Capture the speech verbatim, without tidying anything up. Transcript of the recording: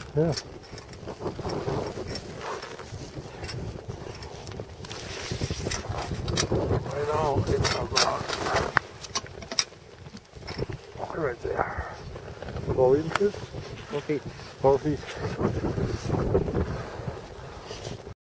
Yeah. Right now it's about right there. Four inches? Four feet. Four feet.